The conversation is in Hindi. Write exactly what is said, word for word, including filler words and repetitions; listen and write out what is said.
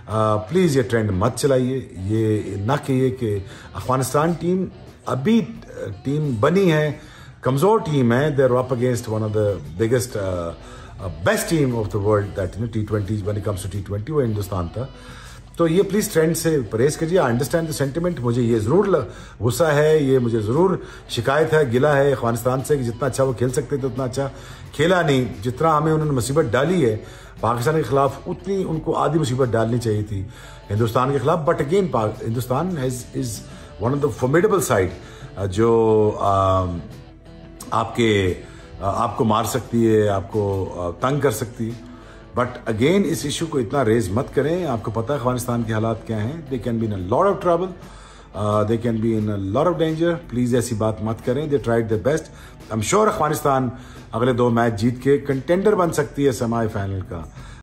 प्लीज़ ये ट्रेंड मत चलाइए। ये ना कहिए कि अफगानिस्तान टीम अभी टीम बनी है, कमज़ोर टीम है, they're up against one of the biggest best team of the world that you know T twenty when it comes to T twenty वो हिंदुस्तान था। तो ये प्लीज़ ट्रेंड से परहेज कीजिए। आई अंडरस्टैंड द सेंटिमेंट, मुझे ये ज़रूर गुस्सा है, ये मुझे ज़रूर शिकायत है, गिला है अफगानिस्तान से कि जितना अच्छा वो खेल सकते थे उतना अच्छा खेला नहीं। जितना हमें उन्होंने मुसीबत डाली है पाकिस्तान के खिलाफ, उतनी उनको आधी मुसीबत डालनी चाहिए थी हिंदुस्तान के खिलाफ। But again Hindustan is one of the formidable side जो आ, आपके आपको मार सकती है, आपको तंग कर सकती है। बट अगेन इस इशू को इतना रेज मत करें। आपको पता है अफगानिस्तान के हालात क्या हैं। They can be in a lot of trouble, they can be in a lot of danger. Please ऐसी बात मत करें। They tried their best. I am sure Afghanistan अगले दो मैच जीत के कंटेंडर बन सकती है सेमीफाइनल का।